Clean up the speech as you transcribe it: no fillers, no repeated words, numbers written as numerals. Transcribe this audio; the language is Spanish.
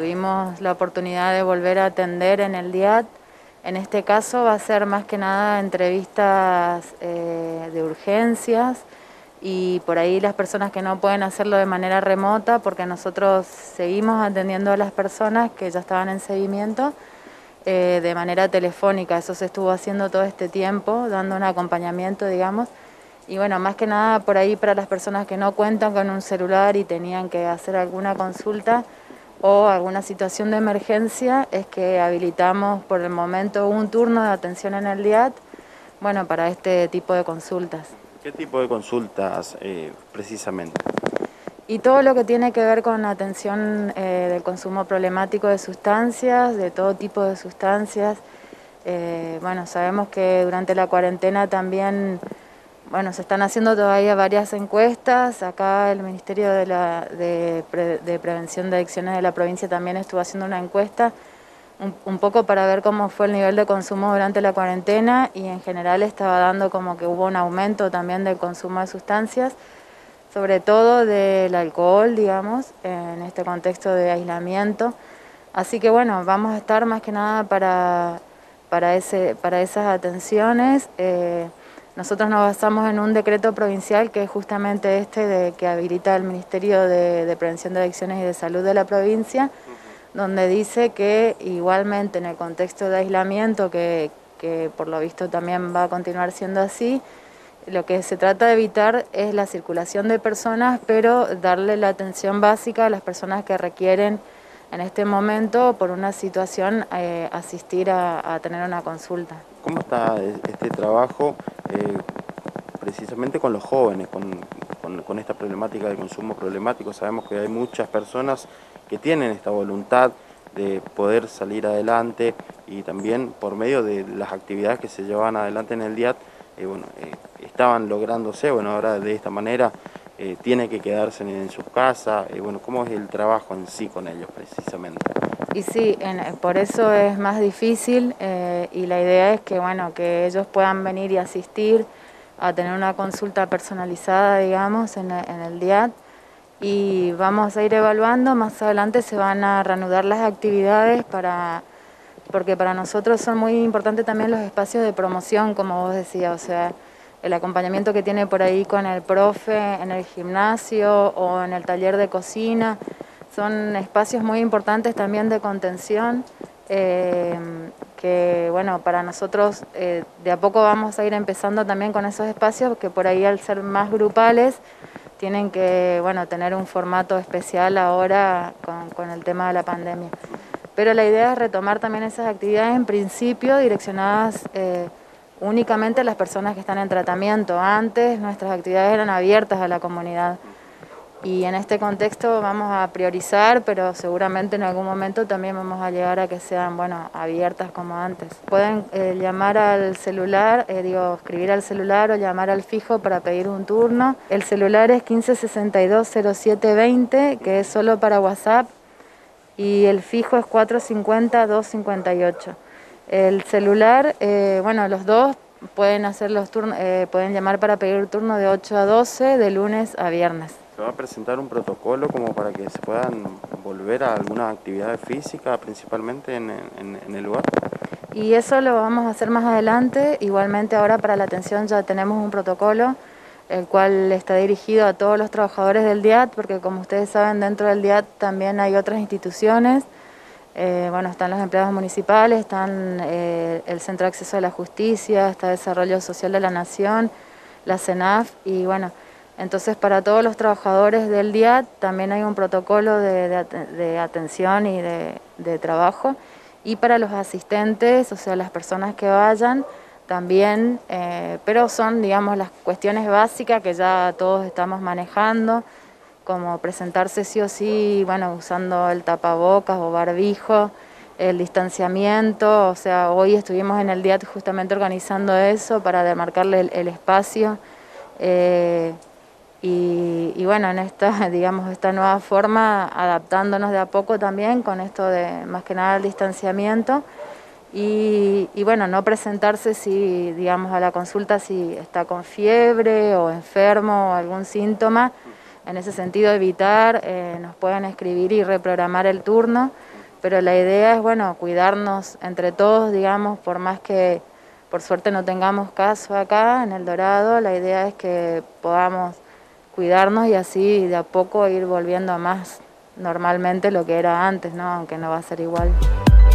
tuvimos la oportunidad de volver a atender en el DIAT. En este caso va a ser más que nada entrevistas de urgencias y por ahí las personas que no pueden hacerlo de manera remota, porque nosotros seguimos atendiendo a las personas que ya estaban en seguimiento de manera telefónica. Eso se estuvo haciendo todo este tiempo, dando un acompañamiento, digamos. Y bueno, más que nada por ahí para las personas que no cuentan con un celular y tenían que hacer alguna consulta o alguna situación de emergencia, es que habilitamos por el momento un turno de atención en el DIAT, bueno, para este tipo de consultas. ¿Qué tipo de consultas precisamente? Y todo lo que tiene que ver con atención del consumo problemático de sustancias, de todo tipo de sustancias. Bueno, sabemos que durante la cuarentena también, bueno, se están haciendo todavía varias encuestas. Acá el Ministerio de Prevención de Adicciones de la provincia también estuvo haciendo una encuesta, un poco para ver cómo fue el nivel de consumo durante la cuarentena, y en general estaba dando como que hubo un aumento también del consumo de sustancias, sobre todo del alcohol, digamos, en este contexto de aislamiento. Así que bueno, vamos a estar más que nada para esas atenciones. Nosotros nos basamos en un decreto provincial que es justamente que habilita el Ministerio de Prevención de Adicciones y de Salud de la provincia, donde dice que igualmente en el contexto de aislamiento, que por lo visto también va a continuar siendo así, lo que se trata de evitar es la circulación de personas, pero darle la atención básica a las personas que requieren en este momento, por una situación, asistir a tener una consulta. ¿Cómo está este trabajo precisamente con los jóvenes, con esta problemática de consumo problemático? Sabemos que hay muchas personas que tienen esta voluntad de poder salir adelante y también por medio de las actividades que se llevaban adelante en el DIAT, estaban lográndose. Bueno, ahora de esta manera tiene que quedarse en sus casas. Bueno, ¿cómo es el trabajo en sí con ellos precisamente? Y sí, por eso es más difícil, y la idea es que, bueno, que ellos puedan venir y asistir a tener una consulta personalizada, digamos, en el DIAT, y vamos a ir evaluando. Más adelante se van a reanudar las actividades porque para nosotros son muy importantes también los espacios de promoción, como vos decías, o sea, el acompañamiento que tiene por ahí con el profe en el gimnasio o en el taller de cocina. Son espacios muy importantes también de contención, que bueno, para nosotros de a poco vamos a ir empezando también con esos espacios que por ahí, al ser más grupales, tienen que, bueno, tener un formato especial ahora con el tema de la pandemia. Pero la idea es retomar también esas actividades, en principio direccionadas únicamente a las personas que están en tratamiento. Antes nuestras actividades eran abiertas a la comunidad, y en este contexto vamos a priorizar, pero seguramente en algún momento también vamos a llegar a que sean, bueno, abiertas como antes. Pueden llamar al celular, escribir al celular o llamar al fijo para pedir un turno. El celular es 1562-0720, que es solo para WhatsApp, y el fijo es 450-258. El celular, bueno, los dos pueden hacer los turnos, pueden llamar para pedir turno de 8 a 12, de lunes a viernes. ¿Se va a presentar un protocolo como para que se puedan volver a alguna actividad física, principalmente en el lugar? Y eso lo vamos a hacer más adelante. Igualmente ahora para la atención ya tenemos un protocolo, el cual está dirigido a todos los trabajadores del DIAT, porque como ustedes saben, dentro del DIAT también hay otras instituciones. Bueno, están los empleados municipales, están el Centro de Acceso a la Justicia, está Desarrollo Social de la Nación, la CENAF, y bueno, entonces para todos los trabajadores del DIAT también hay un protocolo de atención y de trabajo, y para los asistentes, o sea, las personas que vayan también, pero son, digamos, las cuestiones básicas que ya todos estamos manejando, como presentarse sí o sí, bueno, usando el tapabocas o barbijo, el distanciamiento. O sea, hoy estuvimos en el DIAT justamente organizando eso para demarcarle el espacio, y bueno, en esta, digamos, esta nueva forma, adaptándonos de a poco también con esto de, más que nada, el distanciamiento, y bueno, no presentarse si, digamos, a la consulta si está con fiebre o enfermo o algún síntoma. En ese sentido, evitar, nos pueden escribir y reprogramar el turno. pero la idea es, bueno, cuidarnos entre todos, digamos, por más que por suerte no tengamos caso acá en El Dorado, la idea es que podamos cuidarnos y así de a poco ir volviendo a más normalmente lo que era antes, ¿no? Aunque no va a ser igual.